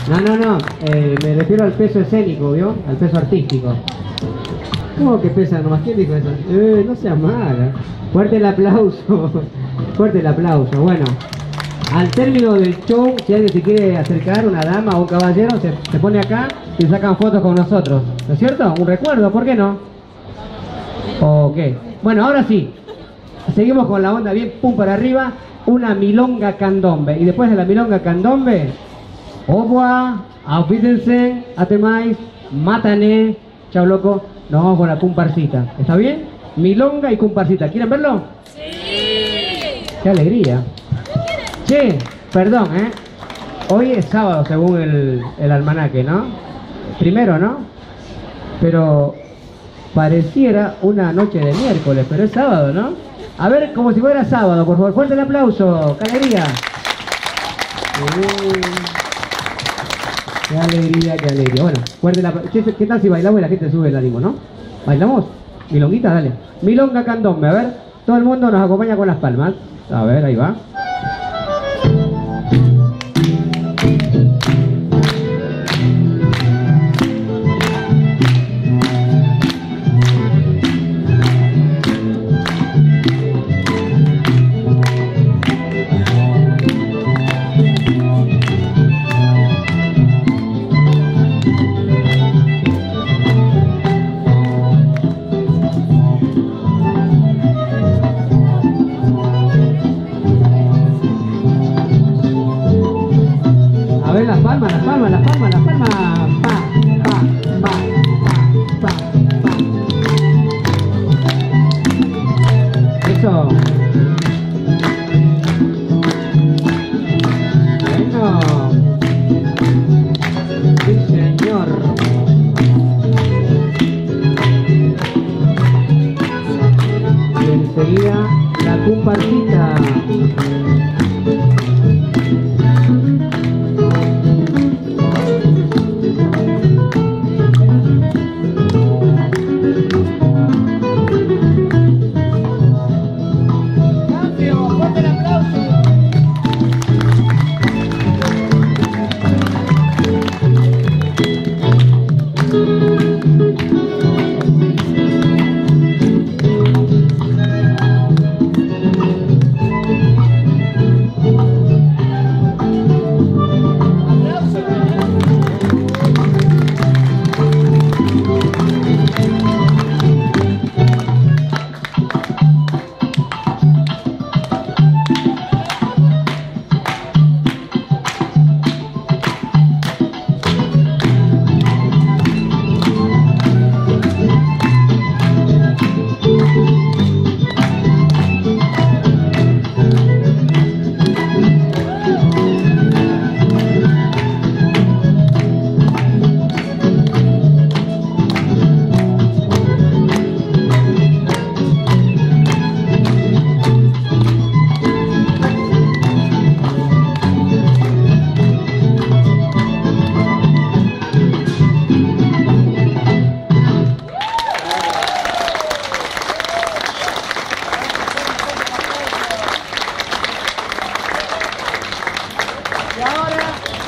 No, me refiero al peso escénico, ¿vio? Al peso artístico. ¿Cómo que pesa nomás? ¿Quién dijo eso? No seas mala. Fuerte el aplauso. Fuerte el aplauso. Bueno, al término del show, si alguien se quiere acercar, una dama o un caballero, se pone acá y sacan fotos con nosotros. ¿No es cierto? Un recuerdo, ¿por qué no? Ok. Bueno, ahora sí. Seguimos con la onda bien pum para arriba. Una milonga candombe. Y después de la milonga candombe, Obua, auf Wiedersehen, atemais, matané, chao loco, nos vamos con la comparsita. ¿Está bien? Milonga y comparsita. ¿Quieren verlo? Sí. ¡Qué alegría! Che, perdón, hoy es sábado según el almanaque, ¿no? Primero, ¿no? Pero pareciera una noche de miércoles, pero es sábado, ¿no? A ver, como si fuera sábado, por favor. Fuerte el aplauso. ¡Qué alegría! Qué alegría, qué alegría. Bueno, fuerte la... ¿Qué tal si bailamos y la gente sube el ánimo, no? ¿Bailamos? Milonguita, dale. Milonga candombe, a ver. Todo el mundo nos acompaña con las palmas. A ver, ahí va. Las palmas, las palmas, las palmas, las palmas. Pa, pa, pa, pa, pa, pa. Eso. Bueno. Sí, señor. Y enseguida la comparsita.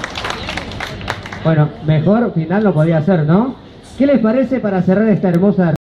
Bueno, mejor final no podía ser, ¿no? ¿Qué les parece para cerrar esta hermosa